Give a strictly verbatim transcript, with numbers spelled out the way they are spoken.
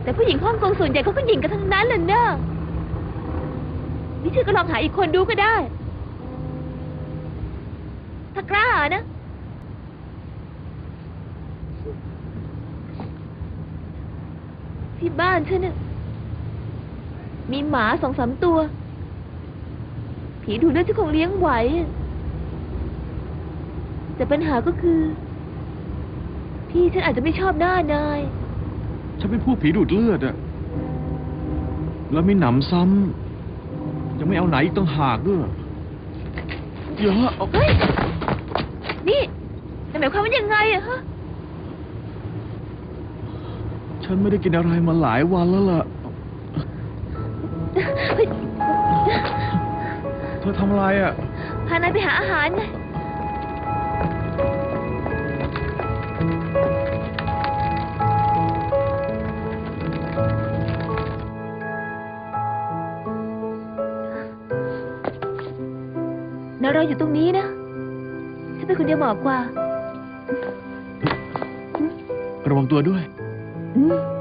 แต่ผู้หญิงฮ่องกงส่วนใหญ่เขาก็หญิงกันทั้งนั้นเลยเนอะนี่ชื่อก็ลองหาอีกคนดูก็ได้ถ้ากล้านะที่บ้านฉันน่ะมีหมาสองสามตัวผีดูดเลือดฉันคงเลี้ยงไหวแต่ปัญหาก็คือพี่ฉันอาจจะไม่ชอบหน้านายฉันเป็นผู้ผีดูดเลือดอะแล้วมีหนำซ้ำยังไม่เอาไหนอีกต้องหากด้วยเยอะเฮ้ยนี่แต่หมายความว่ายังไงอะฮะฉันไม่ได้กินอะไรมาหลายวันแล้วล่ะเธอทำอะไรอะพานายไปหาอาหารไงนายรออยู่ตรงนี้นะฉันเป็นคนเดียวเหมาะกว่าระวังตัวด้วยอืม